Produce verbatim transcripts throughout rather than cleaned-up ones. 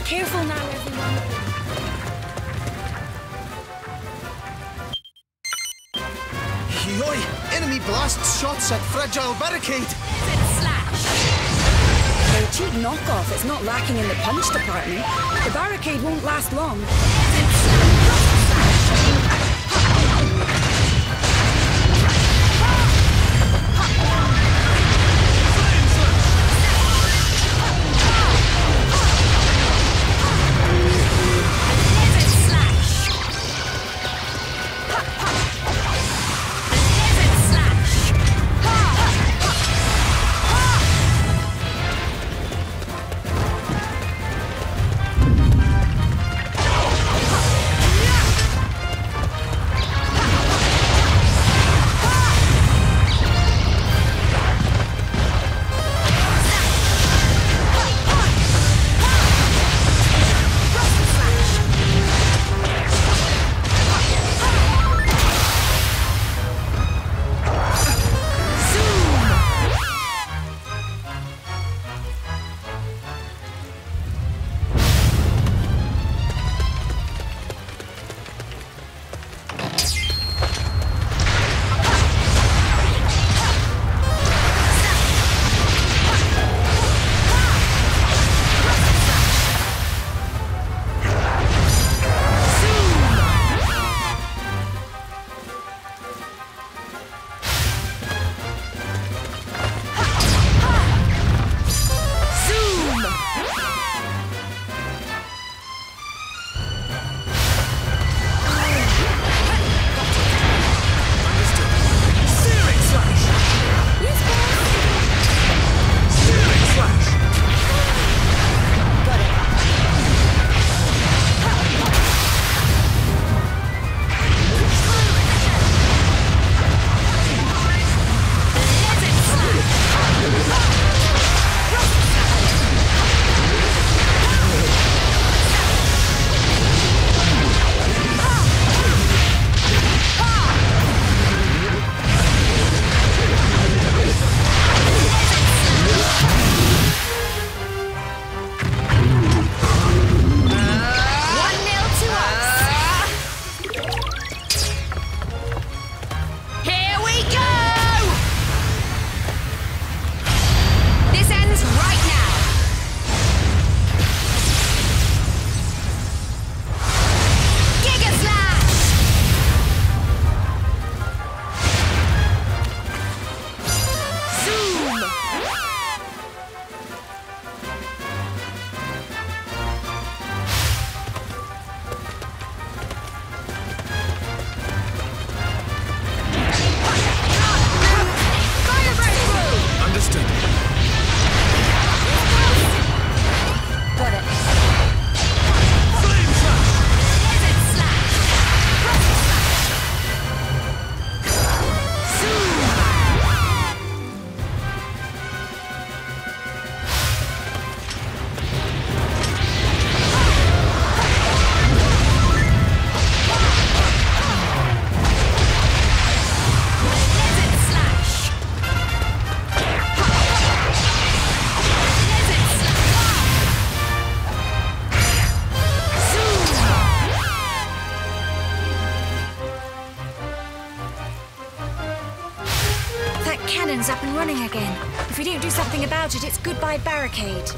Careful now, everyone. Yoy! Enemy blast shots at fragile barricade! Slash! For a cheap knockoff, it's not lacking in the punch department. The barricade won't last long. Cannon's up and running again. If we don't do something about it, it's goodbye barricade.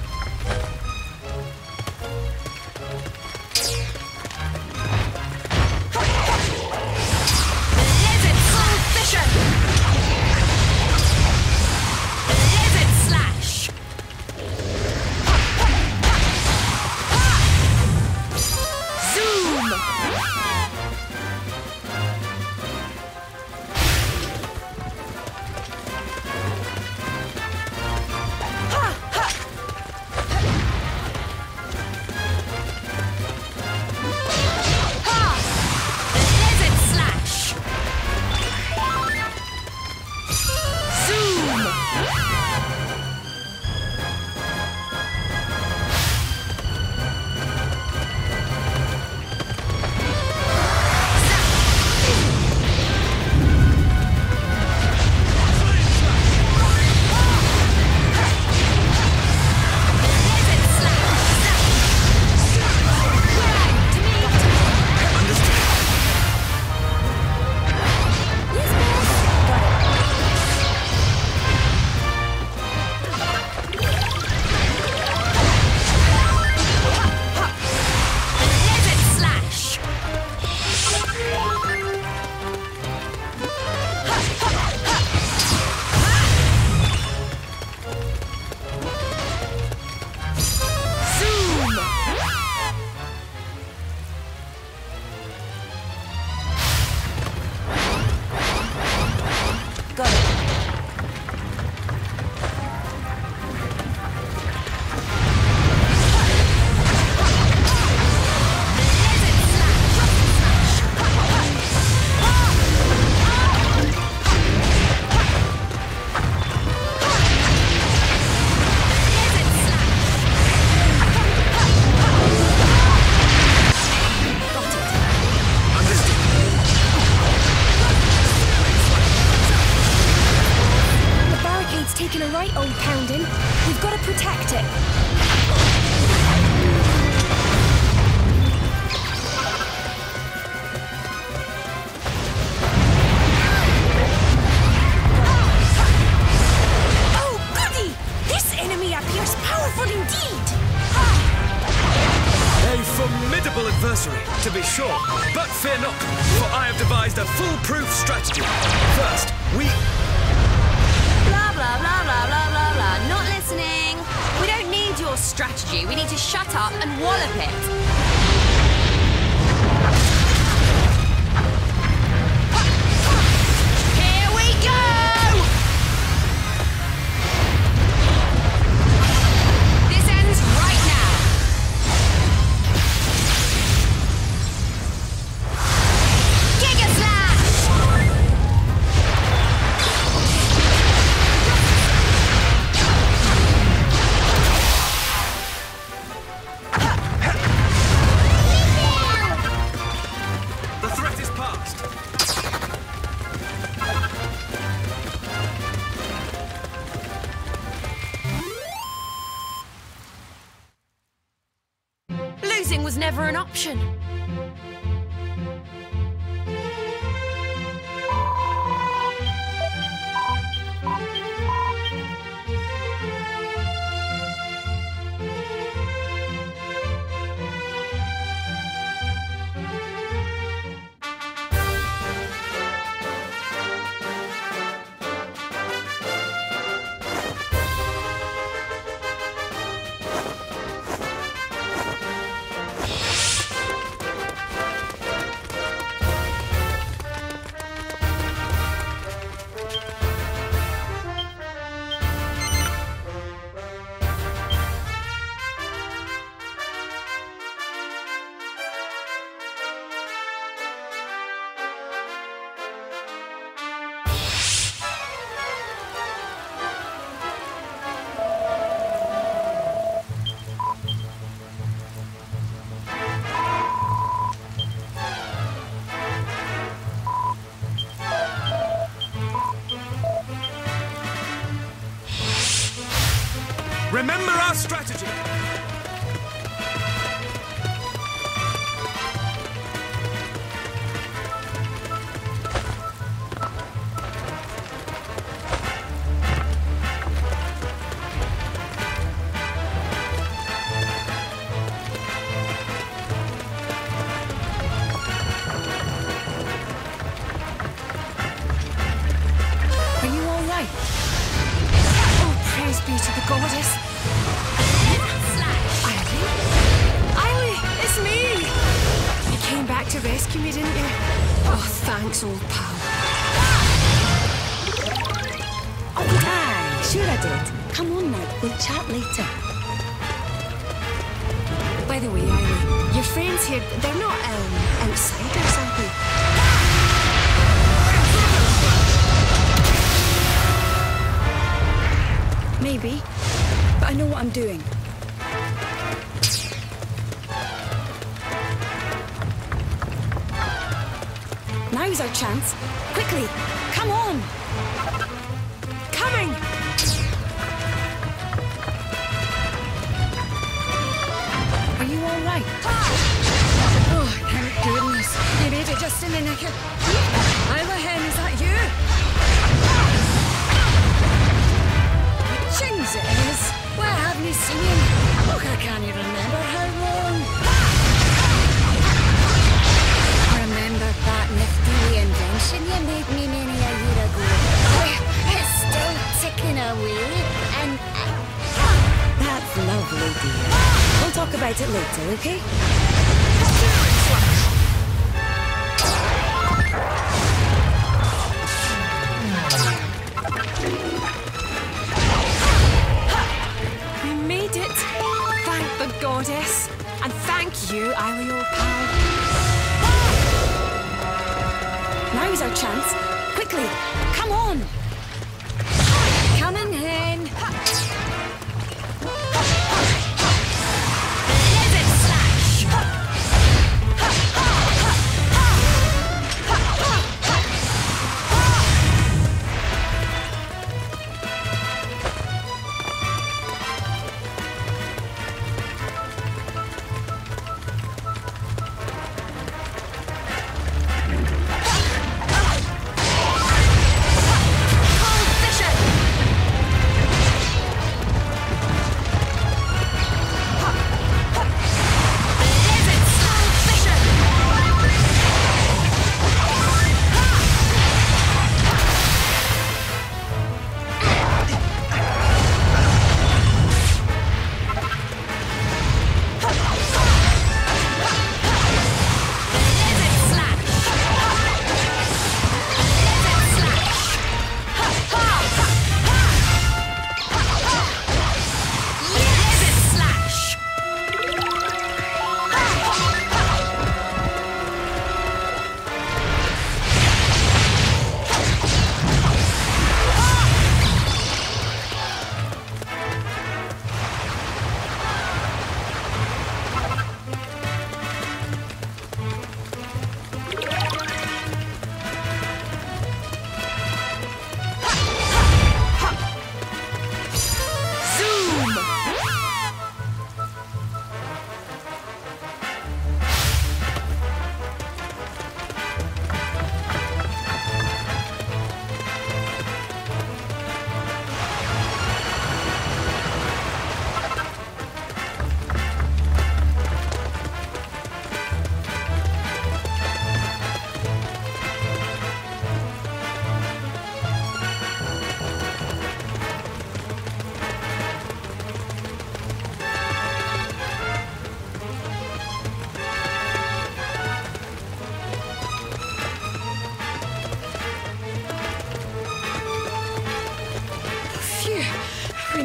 protect it. Oh, goody! This enemy appears powerful indeed. A formidable adversary, to be sure. But fear not, for I have devised a foolproof strategy. First, we... Blah, blah, blah, blah, blah, blah, blah. Not listening. We don't need your strategy. We need to shut up and wallop it. Here we go! This ends right now. Giga Slash! The threat is past. Losing was never an option. Remember our strategy. Are you all right? Oh, praise be to the goddess. Eileen? Eileen, it's me! You came back to rescue me, didn't you? Oh, thanks, old pal. Aye, sure I did. Come on now, we'll chat later. By the way, Eileen, your friends here, they're not, um, outsiders, are they? Maybe, but I know what I'm doing. Now's our chance. Quickly, come on! Coming! Are you all right? Oh, thank goodness. You made it just in the nick of... Isla Hen, is that you? Chings it is. Why haven't you seen him? Oh, I can't even remember how long. Remember that nifty invention you made me many a year ago? It's still ticking away, and... That's lovely, dear. We'll talk about it later, okay? We made it! Thank the goddess! And thank you, Eileen, old pal. Now's our chance. Quickly, come on! Coming in! Lizard Slash!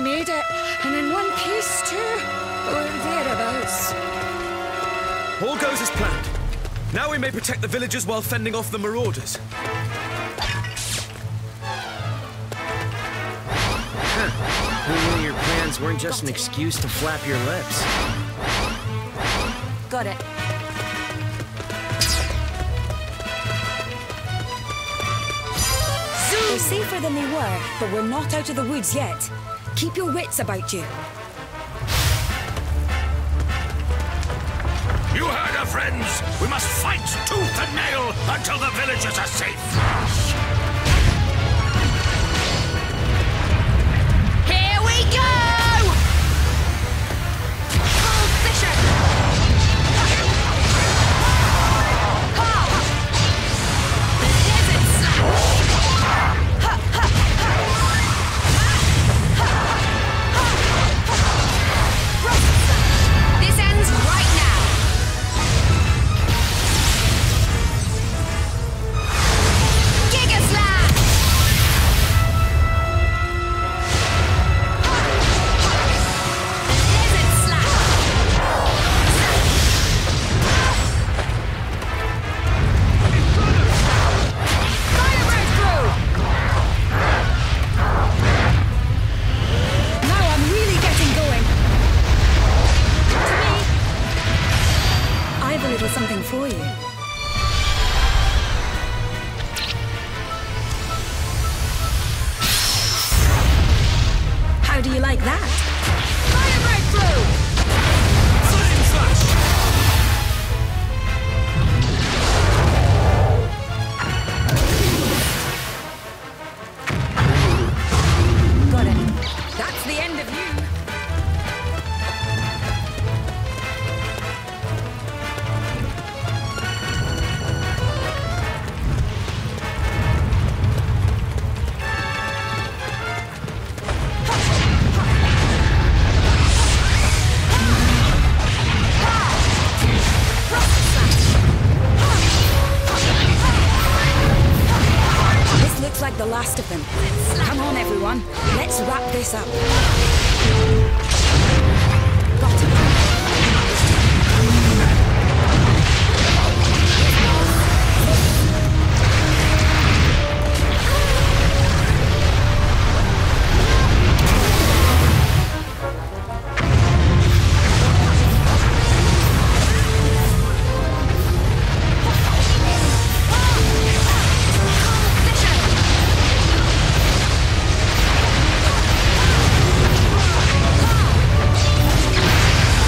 made it, and in one piece too, or thereabouts. All goes as planned. Now we may protect the villagers while fending off the marauders. Huh. Who knew your plans weren't just an excuse to flap your lips? Got it. They're safer than they were, but we're not out of the woods yet. Keep your wits about you. You heard her, friends! We must fight tooth and nail until the villagers are safe! Here we go! Cold Fisher! Blizzard Slash! This ends right now! Giga Slash! Blizzard Slash! Fire breakthrough! Now I'm really getting going. To me! I've a little something for you. How do you like that? Fire breakthrough! Flame Slash! Got it. That's the end of you. This looks like the last of them. Come on, everyone. Let's wrap this up. Got it. Fisher!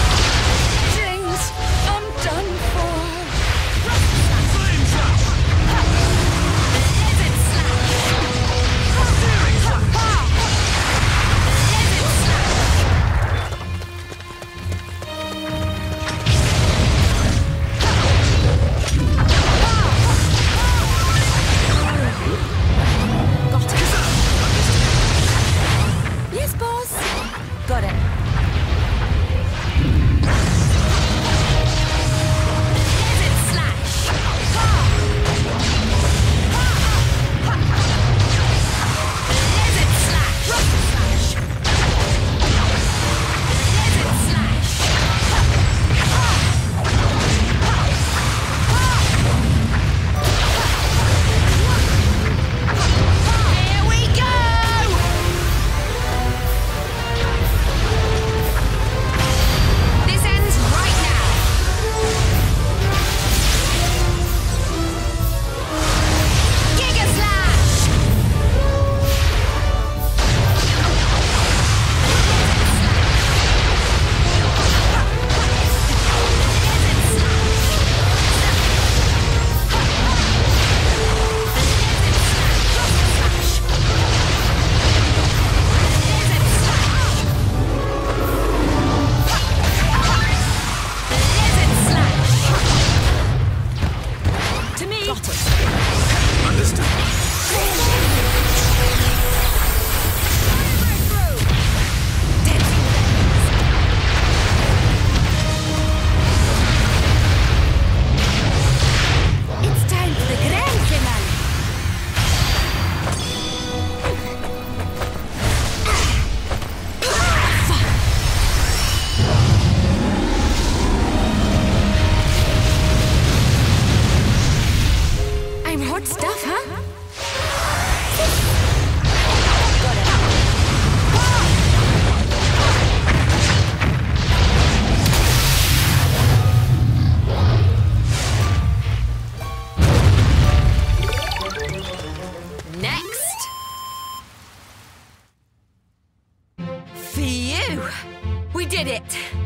We did it!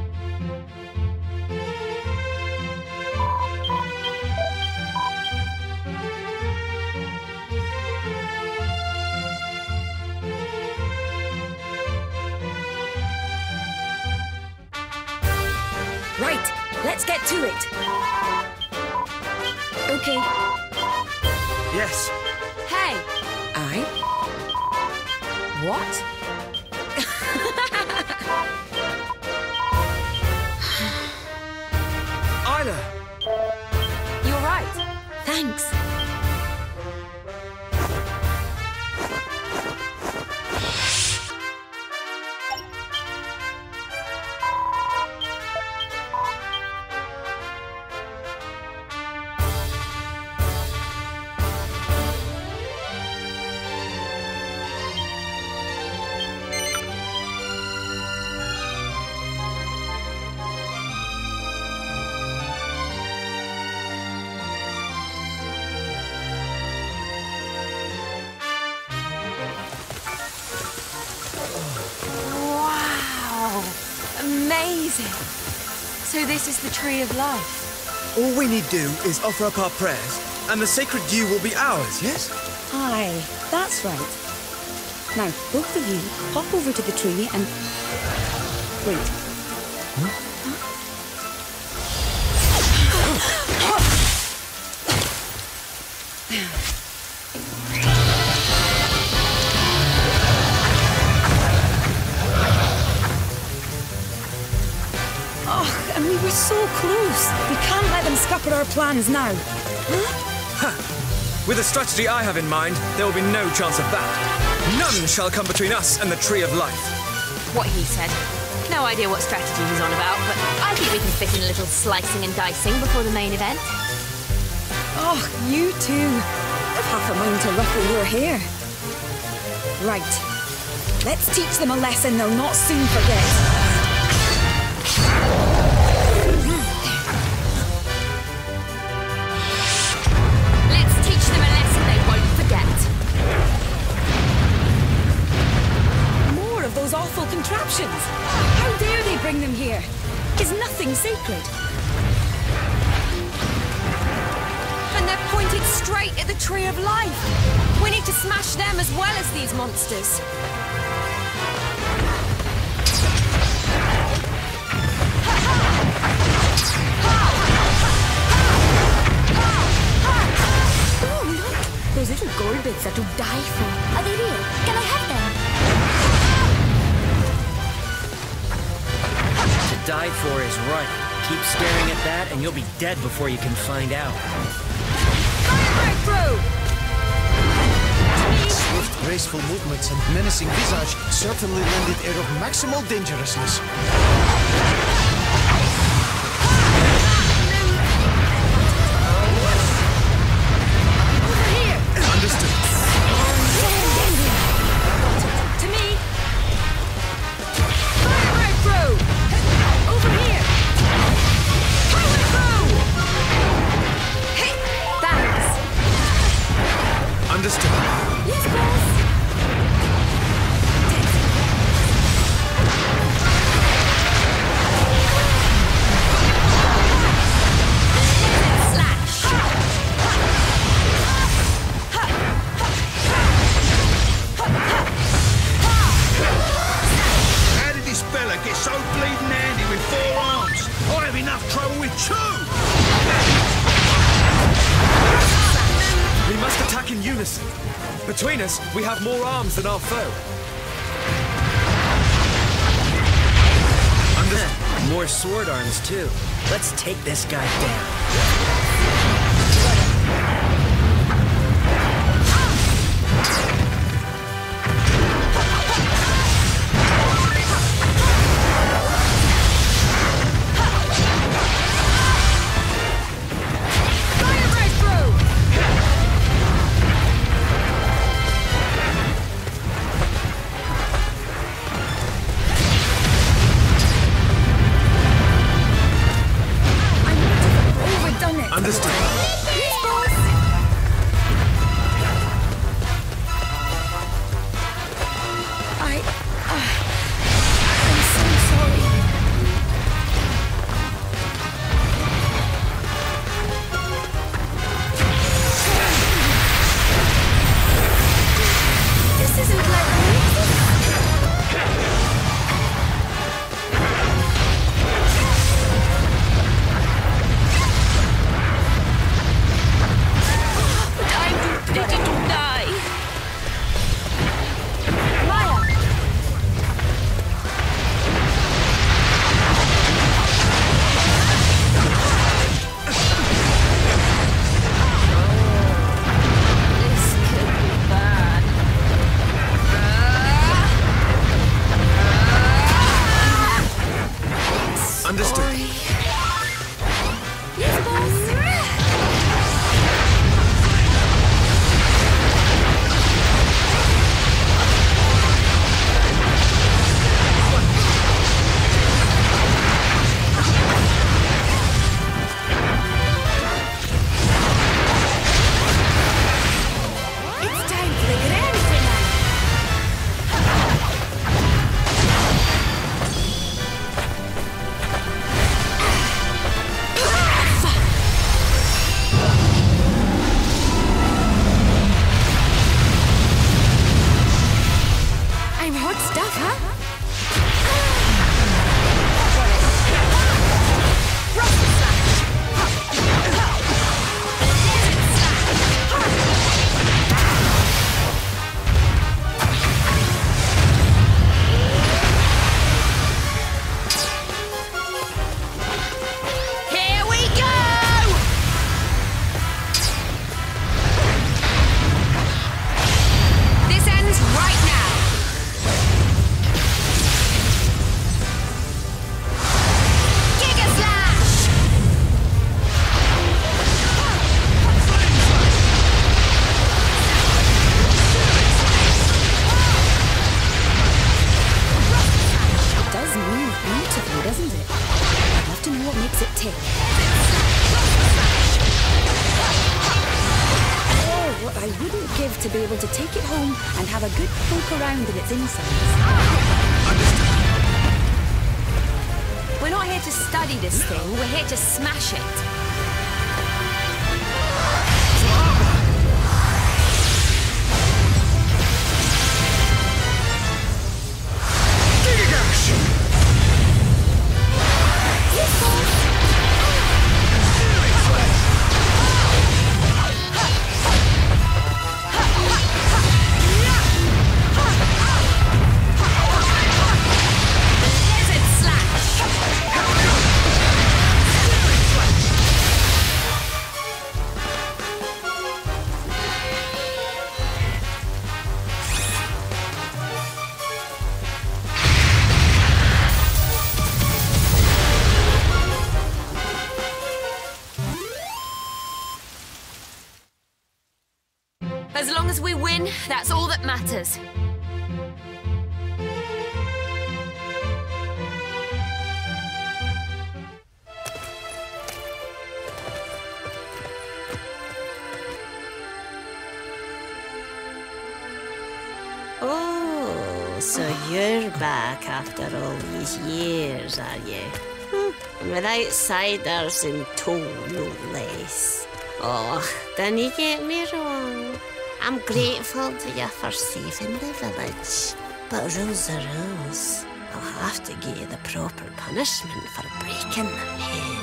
Right, let's get to it. Okay. Yes. Hey! I? What? Isla! You're right. Thanks. Wow! Amazing! So this is the Tree of Life. All we need do is offer up our prayers, and the sacred dew will be ours, yes? Aye, that's right. Now, both of you, hop over to the tree and... Wait. Oh, and we were so close. We can't let them scupper our plans now. With the strategy I have in mind, there will be no chance of that. None shall come between us and the Tree of Life. What he said. No idea what strategy he's on about, but I think we can fit in a little slicing and dicing before the main event. Oh, you too. I've half a mind to ruffle your hair. Right. Let's teach them a lesson they'll not soon forget. Let's teach them a lesson they won't forget. More of those awful contraptions. How dare they bring them here? Is nothing sacred? And they're pointed straight at the Tree of Life. We need to smash them as well as these monsters. Those little gold bits that to die for. Are they real? Can I have them? To die for is right. Keep staring at that and you'll be dead before you can find out. Fire breakthrough! Swift, graceful movements and menacing visage certainly lend it air of maximal dangerousness. Understood. To me! Fire breakthrough! Over here! Fire breakthrough! Hey! Thanks! Understood. Yes, boss! How did this fella get so bleeding handy with four arms? I have enough trouble with two! We must attack in unison. Between us, we have more arms than our foe. Understood. More sword arms, too. Let's take this guy down. Fire breakthrough! Overdone it. Understood. Yes, boss. I... Uh, I'm so I'm hot stuff, huh? Here we go! This ends right now. Giga Slash! It does move beautifully, doesn't it? I'd love to know what makes it tick. Oh, what I wouldn't give to be able to take it home and have a good poke around in its insides. We're not here to study this thing, we're here to smash it. Lizard Slash! As long as we win, that's all that matters. Oh, so you're back after all these years, are you? Hmm. With outsiders in tow, no less. Oh, don't you get me wrong. I'm grateful to you for saving the village. But rules are rules. I'll have to give you the proper punishment for breaking them, hey?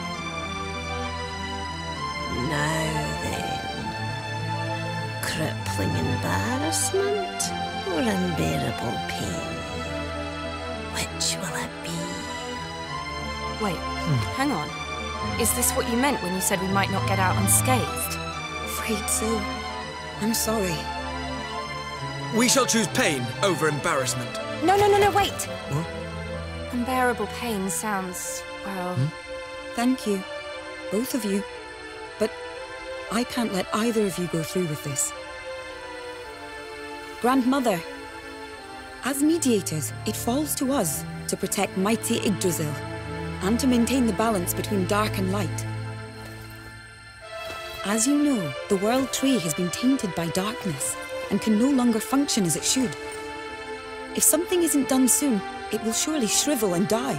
Now then, crippling embarrassment or unbearable pain? Which will it be? Wait, hang on. Is this what you meant when you said we might not get out unscathed? Afraid so. I'm sorry. We shall choose pain over embarrassment. No, no, no, no, wait! What? Unbearable pain sounds, well... Thank you, both of you. But I can't let either of you go through with this. Grandmother, as mediators, it falls to us to protect mighty Yggdrasil and to maintain the balance between dark and light. As you know, the World Tree has been tainted by darkness and can no longer function as it should. If something isn't done soon, it will surely shrivel and die.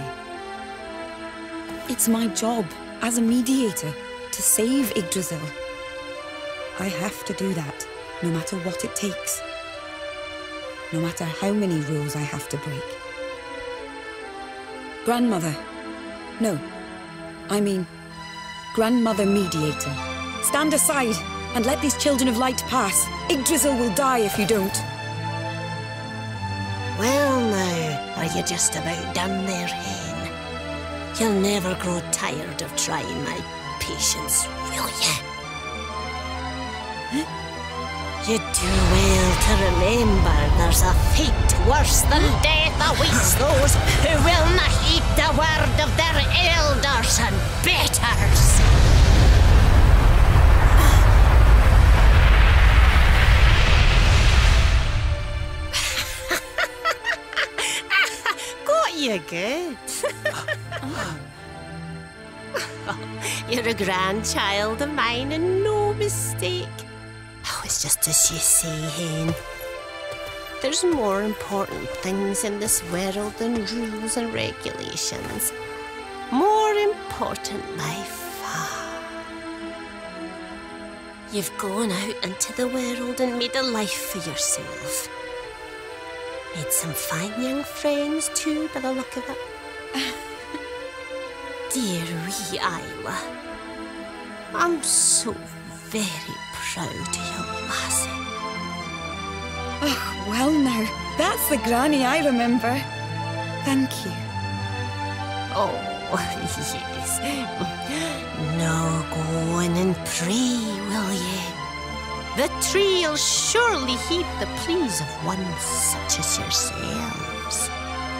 It's my job, as a mediator, to save Yggdrasil. I have to do that, no matter what it takes. No matter how many rules I have to break. Grandmother. No, I mean, Grandmother Mediator. Stand aside and let these children of light pass. Yggdrasil will die if you don't. Well now, are you just about done there, Hen? You'll never grow tired of trying my patience, will you? You do well to remember there's a fate worse than death awaits those who will not heed the word of their elders and betters. Got you good. You're a grandchild of mine and no mistake. Oh, it's just as you say, Hen. There's more important things in this world than rules and regulations. More important by far. You've gone out into the world and made a life for yourself. Made some fine young friends too, by the look of it. Dear wee Isla. I'm so very proud of you, lassie. Oh, well now, that's the granny I remember. Thank you. Oh, yes. Now go in and pray, will ye? The tree'll surely heed the pleas of one such as yourselves.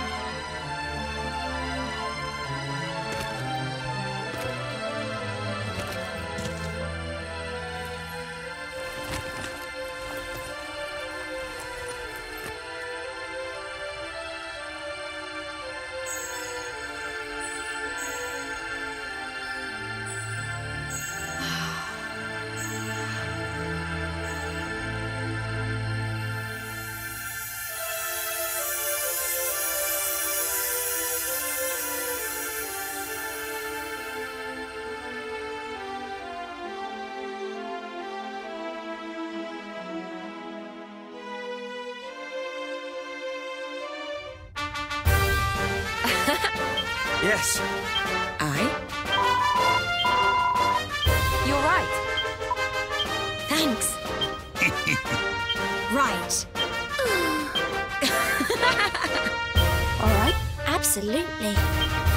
Yes. Aye? You're right. Thanks. Right. All right. Absolutely.